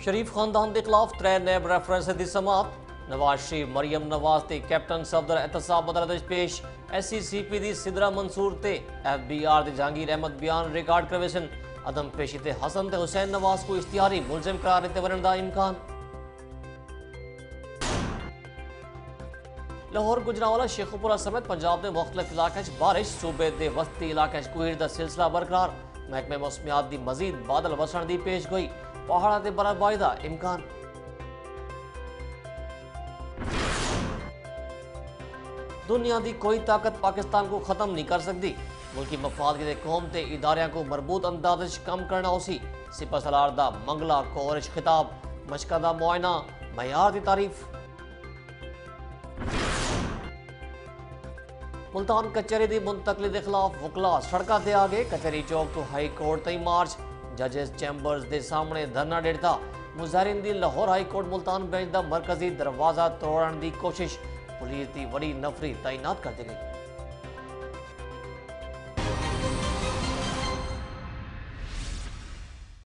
شریف خاندان کے خلاف 3 نیب ریفرنس کی سماعت نواز شریف مریم نواز تے کیپٹن صفدر احتساب عدالت پیش ایس سی سی پی دی سدرا منصور تے ایف بی آر دی جہانگیر احمد بیان ریکارڈ کرویسن عدم پیشی تے حسن تے حسین نواز کو اشتہاری ملزم قرار دیتے ورن دا امکان لاہور گجرانوالا شیخوپورہ سمیت پنجاب دے مختلف علاقے بارش صوبے دے وسطی علاقے کوہر دا سلسلہ برقرار محکمہ موسمیات دی مزید بادل وسن دی پیش گوئی پہاڑا تے برف باری دا امکان دنیا دی کوئی طاقت پاکستان کو ختم نہیں کر سکتی ملکی مفاد کے قوم تے اداریاں کو مربوط انداز کم کرنا اسی سپہ سالار دا منگلا کورش خطاب مشقہ دا معائنہ معیار دی تعریف ملتان کچہری دی منتقلی دے خلاف وکلا سڑکاں تے آگے کچہری چوک تو ہائی کورٹ تئی مارچ ججز چیمبرز دے سامنے دھرنا ڈیڑھتا مظاہرین دی Lahore high court Multan bench دا مرکزی دروازہ توڑن دی کوشش پولیس دی وڈی نفری تعینات کر دی گئی